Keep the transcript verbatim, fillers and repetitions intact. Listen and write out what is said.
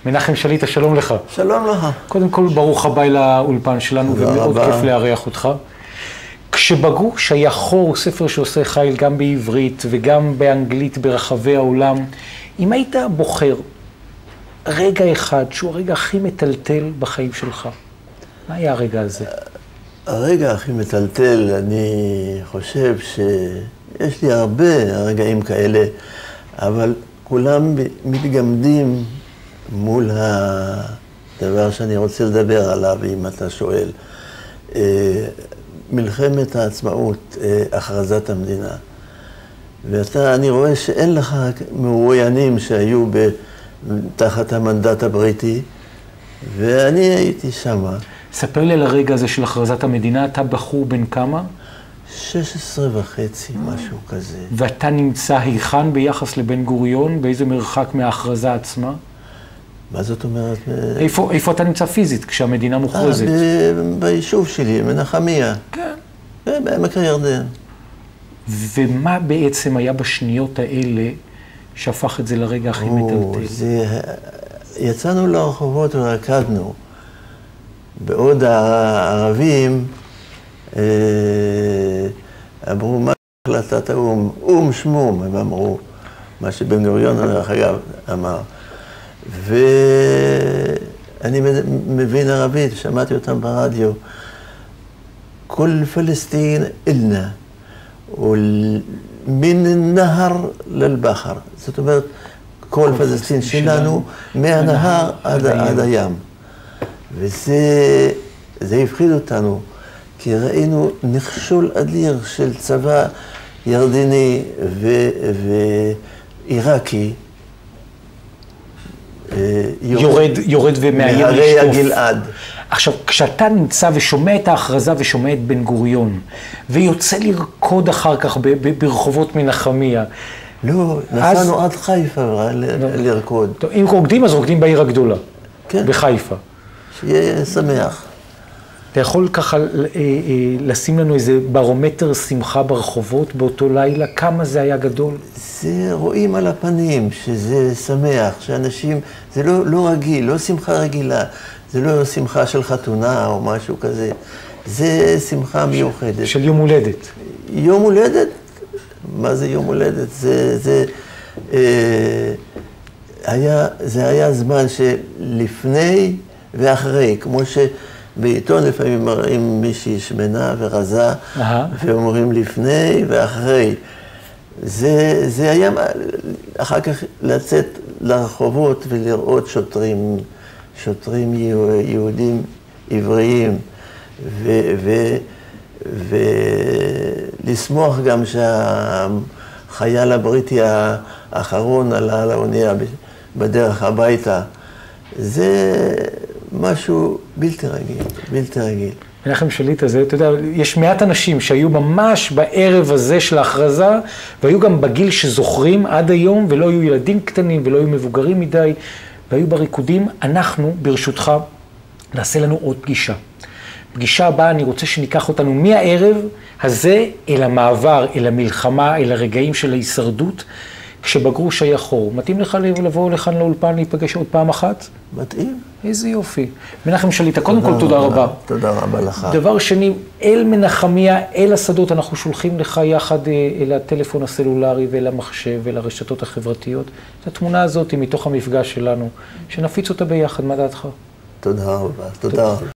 מנחם שליטה, שלום לך. שלום לך. קודם כל, ברוך הבא לאולפן שלנו, ומאוד כיף לארח אותך. כשבגרוש היה חור, ספר שעושה חיל גם בעברית וגם באנגלית ברחבי העולם, אם היית בוחר רגע אחד שהוא הרגע הכי מטלטל בחיים שלך, מה היה הרגע הזה? הרגע הכי מטלטל, אני חושב שיש לי הרבה רגעים כאלה, אבל כולם מתגמדים מול הדבר שאני רוצה לדבר עליו, אם אתה שואל. מלחמת העצמאות, הכרזת המדינה. ואתה, אני רואה שאין לך מרואיינים שהיו תחת המנדט הבריטי, ואני הייתי שם. ספר לי על הרגע הזה של הכרזת המדינה, אתה בחור בן כמה? שש עשרה וחצי, משהו כזה. ואתה נמצא היכן ביחס לבן גוריון? באיזה מרחק מההכרזה עצמה? מה זאת אומרת? איפה, איפה אתה נמצא פיזית כשהמדינה מוכרזת? ב- ביישוב שלי, מנחמיה. כן. בעמק הירדן. ומה בעצם היה בשניות האלה שהפך את זה לרגע הכי מטלטל? זה... יצאנו לרחובות ורקדנו. בעוד הערבים אה, אמרו, מה החלטת האום? אום שמום, הם אמרו. מה שבן גוריון, דרך אגב, אמר. ואני מבין ערבית, שמעתי אותם ברדיו. כל פלסטין אלנה, ומן הנהר לבחר. זאת אומרת, כל פלסטין שלנו, מהנהר עד הים. וזה זה הפחיד אותנו, כי ראינו נכשול אדיר של צבא ירדני ועיראקי, יורד, יורד ומאיים לשטוף. מהרי הגלעד. עכשיו, כשאתה נמצא ושומע את ההכרזה ושומע את בן גוריון, ויוצא לרקוד אחר כך ברחובות מנחמיה. לא, נסענו עד חיפה לרקוד. טוב, אם רוקדים, אז רוקדים בעיר הגדולה. כן. בחיפה. שיהיה שמח. אתה יכול ככה לשים לנו איזה ברומטר שמחה ברחובות באותו לילה? כמה זה היה גדול? זה רואים על הפנים שזה שמח, שאנשים, זה לא, לא רגיל, לא שמחה רגילה. זה לא שמחה של חתונה או משהו כזה. זה שמחה מיוחדת. של יום הולדת. יום הולדת? מה זה יום הולדת? זה, זה, אה, היה, זה היה זמן שלפני ואחרי, כמו שבעיתון לפעמים מראים מישהי שמנה ורזה, ואומרים לפני ואחרי. זה, זה היה אחר כך לצאת לרחובות ולראות שוטרים, שוטרים יהודים עבריים, ולשמוח גם שהחייל הבריטי האחרון עלה על האונייה בדרך הביתה. זה משהו בלתי רגיל, בלתי רגיל. מנחם שליטה, זה, אתה יודע, יש מעט אנשים שהיו ממש בערב הזה של ההכרזה, והיו גם בגיל שזוכרים עד היום, ולא היו ילדים קטנים ולא היו מבוגרים מדי, והיו בריקודים. אנחנו, ברשותך, נעשה לנו עוד פגישה. פגישה הבאה, אני רוצה שניקח אותנו מהערב הזה אל המעבר, אל המלחמה, אל הרגעים של ההישרדות, כשבגרוש היה חור. מתאים לך לבוא לכאן לאולפן, להיפגש עוד פעם אחת? מתאים. איזה יופי. מנחם שליטה, קודם כל תודה רבה. תודה רבה לך. דבר שני, אל מנחמיה, אל השדות, אנחנו שולחים לך יחד אל הטלפון הסלולרי ואל המחשב ואל הרשתות החברתיות. את התמונה הזאת מתוך המפגש שלנו, שנפיץ אותה ביחד, מה דעתך? תודה רבה, תודה.